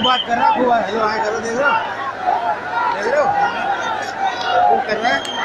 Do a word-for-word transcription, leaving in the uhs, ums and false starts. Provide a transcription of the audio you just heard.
बात कर रहा है, हेलो हाय करो, देख रहे हो, देख रहे हो, वो कर रहा है।